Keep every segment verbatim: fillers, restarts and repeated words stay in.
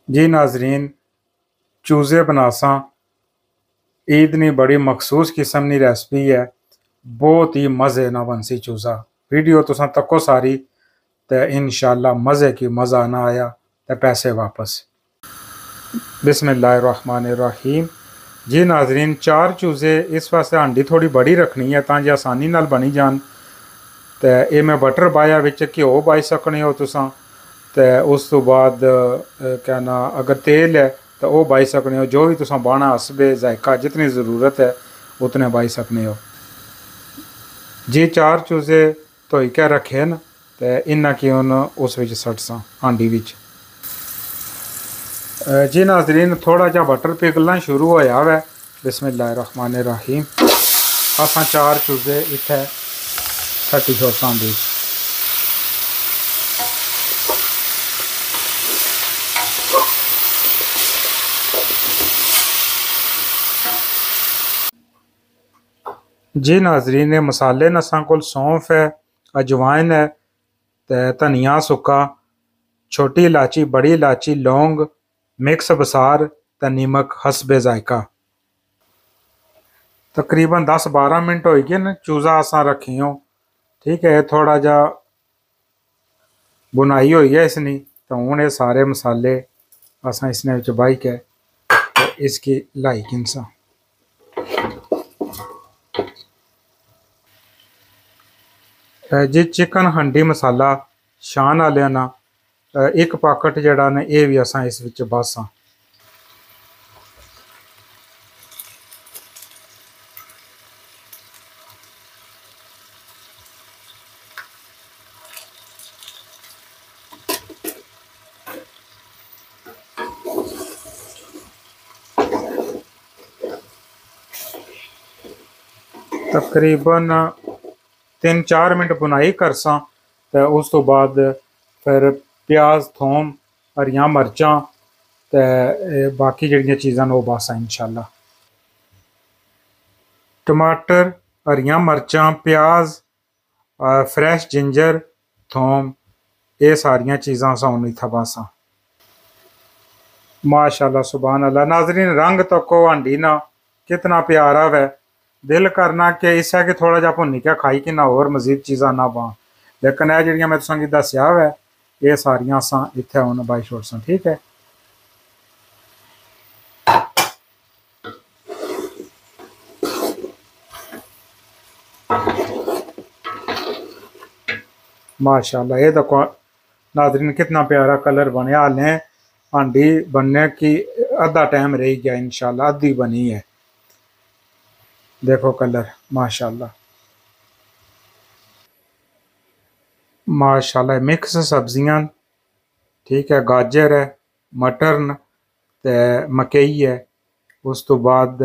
जी नाजरीन, चूज़े बनासा ईद नी बड़ी मखसूस किस्म की रेसिपी है। बहुत ही मज़े ना बनसी चूज़ा। वीडियो तुसा तको सारी ते इंशाल्लाह मज़े की मज़ा ना आया ते पैसे वापस। बिस्मिल्लाहिर्रहमानिर्रहीम। जी नाजरीन, चार चूज़े इस वास्ते हांडी थोड़ी बड़ी रखनी है तां जे आसानी नाल बनी जान। ते ये मैं बटर पाया, विच घ्यो पाई सकने हो तुसा। ते उस तो बाद क्या ना अगर तेल है तो वह पाई सकने हो। जो भी तुसा बाना हसबे जायका जितनी ज़रूरत है उतने पाई सकने हो। जी चार चूज़े धोई के रखे न ते इन्ना की उन उस विच सटसा हांडी विच। जी नाजरीन, थोड़ा जा बटर पिघलना शुरू होया वै। बिस्मिल्लाहिर्रहमानिर्रहीम। असां चार चूज़े इत्थे सट्टी छोड़सा हांडी। जी नाजरीन, ये मसाले न असां कोल सौंफ है, अजवाइन है, ते धनिया सुक्का, छोटी इलाची, बड़ी इलाची, लौंग, मिक्स बसार ते नमक हसबे जायका। तकरीबन दस बारह मिनट हो गए न चूज़ा असां रखियो। ठीक है, थोड़ा जा बुनाई हुई है इसनी तो हूँ ये सारे मसाले असां इसने विच बाई के तो इसकी लाई किनसा। जी चिकन हंडी मसाला शान वाले ना एक पैकेट जड़ा ने ये भी असां इस विच बासा। तकरीबन तीन चार मिनट बुनाई करसा तो उस तो बाद फिर प्याज, थोम, हरियां मर्चां ते बाकी जड़ियां चीज़ां न वो बासा इंशाल्लाह। टमाटर, हरियां मर्चां, प्याज, फ्रैश जिंजर, थोम, ये सारियां चीज़ां असां हुन इत्थे बासा। माशाल्लाह सुभान अल्लाह। नाजरीन, रंग तको हांडी ना कितना प्यारा वै। दिल करना कि इसे कि थोड़ा जा भुन्नी के खाई कि ना होर मजीद चीज़ां ना पां, लेकिन यह जड़ियां मैं तुसेंगी दस्सिया वै ये सारियां असां इत्थे हुन बाई छोड़सां। ठीक है। माशाल्लाह, ये देखो नाजरीन कितना प्यारा कलर बनया। हालें हांडी बनने की अद्धा टाइम रह गया, इंशाल्लाह अद्धी बनी है। देखो कलर माशाल्लाह माशाल्लाह। मिक्स सब्जियां, ठीक है, गाजर है, मटर न ते मकई है। उस तो बाद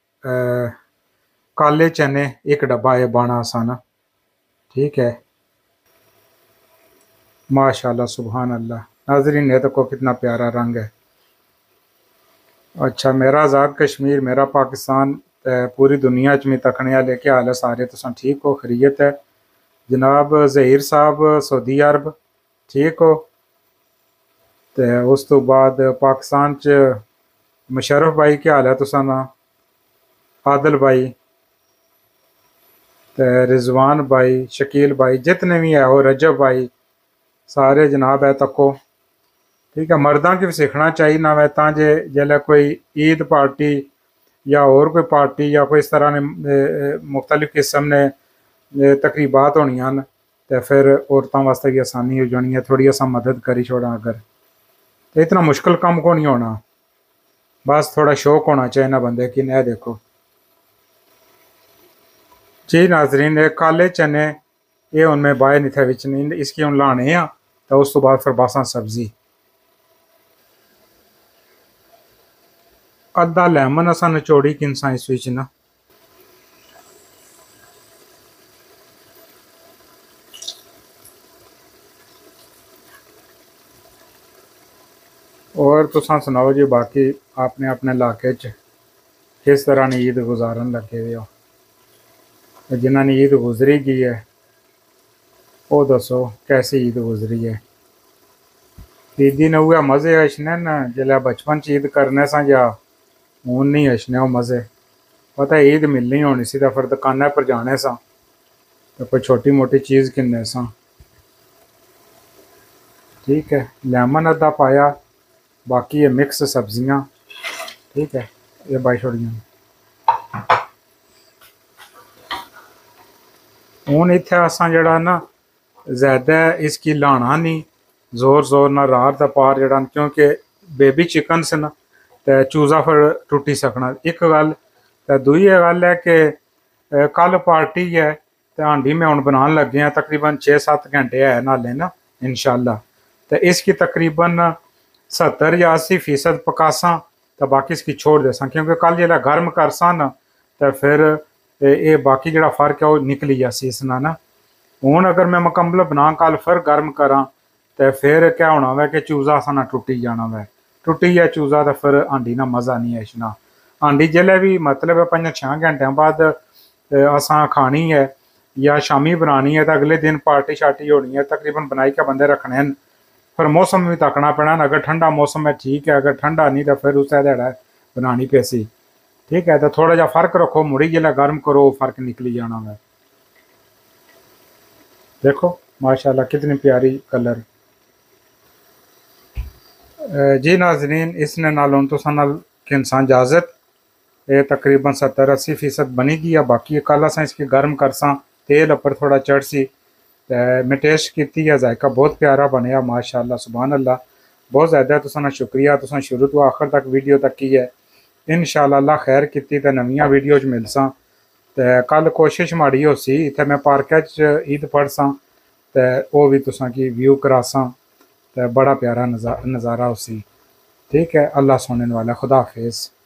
काले चने एक डब्बा है बाना आसान। ठीक है, माशाल्लाह सुभान अल्लाह। नाजरीन, ये देखो कितना प्यारा रंग है। अच्छा, मेरा आज़ाद कश्मीर, मेरा पाकिस्तान, पूरी दुनिया च में तकने वाले क्या हाल है सारे? तुम ठीक हो? खैरियत है? जनाब ज़हीर साहब सऊदी अरब ठीक हो? तो उस तो बाद पाकिस्तान च मुशर्रफ भाई क्या हाल है तुसा ना? आदिल भाई ते रिजवान भाई, शकील भाई, जितने भी है वो, रजब भाई, सारे जनाब है तको। ठीक है, मर्दा की भी सीखना चाहिए ना वै तां जे जल्ले कोई ईद पार्टी या और कोई पार्टी या कोई इस तरह ने मुख्तलिफ किस्म ने तकरीबात होनियां न ते फिर औरतों वास्ते भी आसानी हो जानी है। थोड़ी असा मदद करी छोड़ा अगर तो इतना मुश्किल काम को नहीं होना। बस थोड़ा शौक होना चाहिए ना बंदे की। न देखो जी नाजरीन, ये काले चने ये उनमें बाय नहीं थे विच नहीं, इसकी उन लाने हैं तो उस तो बाद फिर बासा सब्जी। अद्धा लैमन असा नचोड़ी किनसा इस विच ना। और तुसा सुनाओ जी, बाकी आपने अपने इलाके च किस तरह ने ईद गुजारन लगे हुए हो? जिन्हों ने ईद गुजरी गई है वो दसो कैसी ईद गुजरी है। ईदी ने उहे मज़े अचने न जिसलै बचपन च ईद करने सा या हून नहीं अचने वो मज़े। पता ईद मिलनी होनी सी तो फिर दुकाना पर जाने सा तो कोई छोटी मोटी चीज़ किन्ने सा। ठीक है, लेमन अद्धा पाया, बाकी ये मिक्स सब्जियां। ठीक है, ये बाई छोड़ियां हूँ इत्थे असां जड़ा ना ज़्यादा इसकी लाना नहीं जोर जोर ना रात दा पार जड़ा, क्योंकि बेबी चिकन से ना ते चूज़ा फिर टुटी सकना एक गल। ते दूई गल है कि कल पार्टी है ते हांडी में हुण बनान लगे हैं, तकरीबन छे सत्त घंटे है नाले ना इंशाल्लाह। तो इसकी तकरीबन सत्तर या अस्सी फीसद पकासा तो बाकी इसकी छोड़ देसा, क्योंकि कल जो गर्म करसा ना तो फिर ये बाकी जो फर्क है वो निकली जासी इसना ना। हूँ अगर मैं मुकम्मल बना कल फिर गर्म करा तो फिर क्या होना वै कि चूज़ा साना टुटी जाना वै, टुटी गया चूज़ा तो फिर हांडी ना मज़ा नहीं आना। हांडी जिसलै भी मतलब पंज छः घंटे बाद असां खानी है या शामी बनानी है तो अगले दिन पार्टी शार्टी होनी है, तकरीबन बनाई के बंदे रखने हैं। फिर मौसम भी तकना पैना, अगर ठंडा मौसम है ठीक है, अगर ठंडा नहीं तो फिर उस ध्याड़ा बनानी पैसी। ठीक है, तो थोड़ा जा फर्क रखो, मुड़ी जिला गर्म करो फर्क निकली जाना है। देखो माशाल्लाह कितनी प्यारी कलर। जी नाजरीन, इसने नालों तो नाल इंसान इजाजत ये तकरीबन सत्तर अस्सी फीसद बनी गई है। बाकी कल अस इसकी गर्म करसा तेल उपर थोड़ा चढ़ सी मैं टेस्ट की है, जायका बहुत प्यारा बनया माशाल्लाह सुभान अल्लाह। बहुत ज़्यादा तुसां शुक्रिया, तुसां शुरू तो आखिर तक वीडियो तक की है। इंशाल्लाह अल्लाह खैर की तो नवीं वीडियो मिलसा। तो कल कोशिश माड़ी हो सी इत्थे मैं पार्क च ईद पढ़सा तो वह भी तुसां की व्यू करासा तो बड़ा प्यारा नज़ा नज़ारा हो सी। ठीक है, अल्लाह सुनने वाला, खुदा हाफिज़।